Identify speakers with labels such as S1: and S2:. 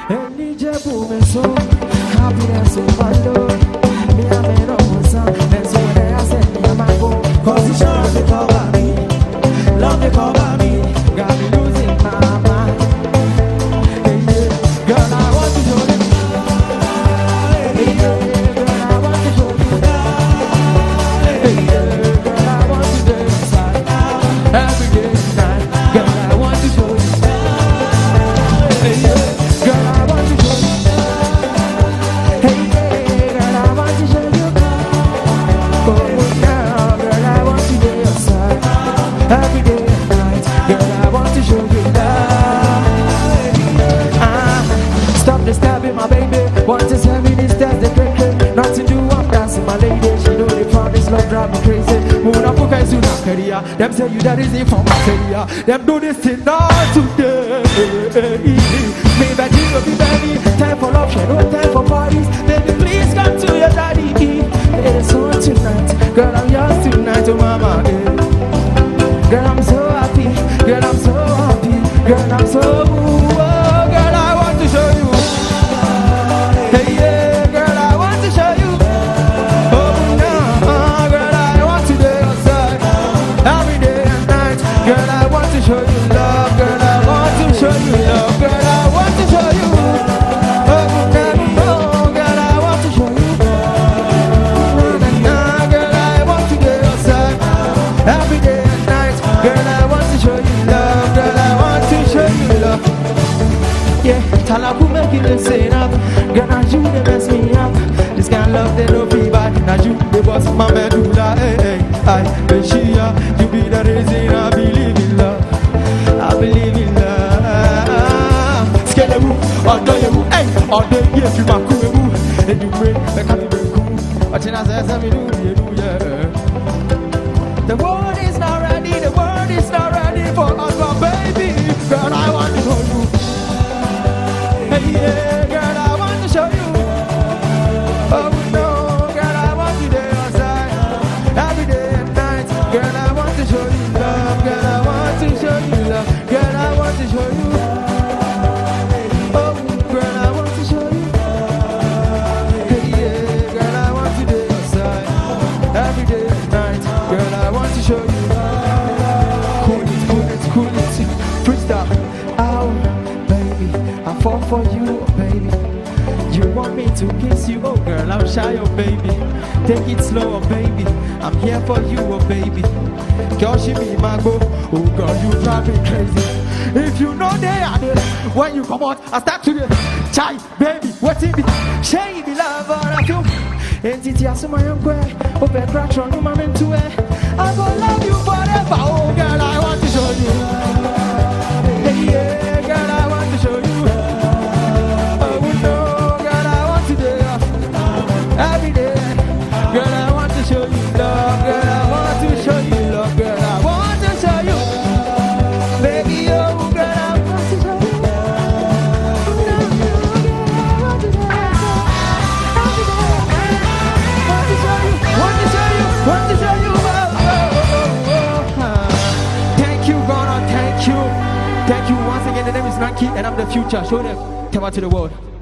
S1: Any jabu me so happiness so my lord. Me a man on son, and so when I said me a man go, 'cause it's sure they cover me, love they cover me, got me losing my mind. Hey, yeah. Girl, I want to show you. Hey, yeah. Girl, I want to show you. Hey, yeah. Girl, I want to do your side every day and night. Girl, I want to show you. Hey, yeah. Girl, I want to show you. Hey, yeah. Girl, I want to show you. Oh, now, girl, I want to do your side every day and night. Girl, I want to show you love. Stop disturbing my baby. Want to tell me this, that's the trick. Not to do, I'm dancing my lady. She know they found this love drive me crazy. Moon up, okay, soon I career. Them say you that is it from my career. Them do this thing all today. Me that you will be baby. Time for love, no time for parties. Baby, please come to your daddy. It's on tonight. Girl, I'm yours tonight, oh mama. Girl, I'm so happy. Girl, I'm so happy. Girl, I'm so girl, I want to show you. Hey, yeah, girl, I want to show you. Oh, no, girl, I want to do your side every day and night. Girl, I want to show you love. Girl, I want to show you love. Girl, I want to show you. Oh, no, girl, I want to show you. Girl, I want to do your side every day and night. Girl, I want to show you love. Girl, I want to show you love. Yeah, Talaku make it listen up. Girl, now you they mess me up. This kind of love they no free bad. Now you they boss my medulla. Hey, hey, I bet you be the reason I believe in love. I believe in love. Scale the move, or do you move? Hey, or do you feel my cool move? And you pray, I can't be cool. But you know, say me do, yeah. The world is not ready. The world is not ready for us, my baby. Girl, I want to show you. Hey, yeah, girl, I want to show you. Oh, no, girl, I want you there outside every day and night. Girl, I want to show you love. Girl, I want to show you love. Girl, I want to show you. Oh, girl, I want to show you. Hey, yeah, girl, I want you there outside every day and night. Girl, I want to show you. Cool it, freestyle. Oh, baby, I fall for you, oh, baby. You want me to kiss you, oh girl, I'm shy, oh baby. Take it slow, oh baby. I'm here for you, oh baby. Girl, she be my go. Oh girl, you drive me crazy. If you know they are there, when you come out, I start to the chai, baby. What's it be? Shay be love, or I feel. And it's just my young boy. Oh, baby, crack on you, my man, to it. I gonna love you forever, oh girl, I want to show you. Hey, yeah, girl, I want to show you. Every day, girl, I want to show you love. Girl, I want to show you love. Girl, I want to show you, baby. Oh, girl, I want to show you. Want to show you. Thank you, God, thank you. Thank you once again. The name is Nike, and I'm the future. Show them. Come out to the world.